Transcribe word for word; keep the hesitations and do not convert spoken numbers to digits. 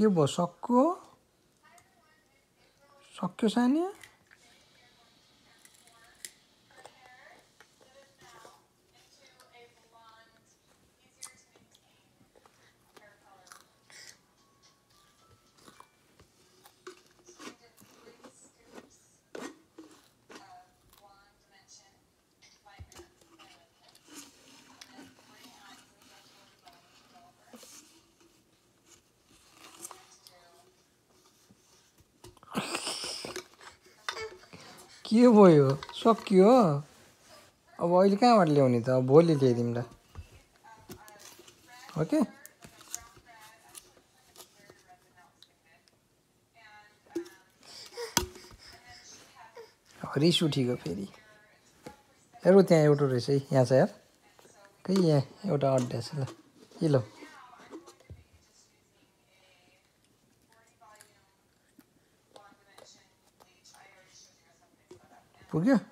के भयो सक्यो सक्यो सानिया के भयो सक्यो अब अहिले कहाँबाट ल्याउने त अब भोलि ल्याइदिउँला ओके रिस उठिगयो फेरि हेर त्यहाँ एउटा रहेछ है यहाँ छ यार खै यहाँ एउटा अड्डा छ ल ए ल पुग्यो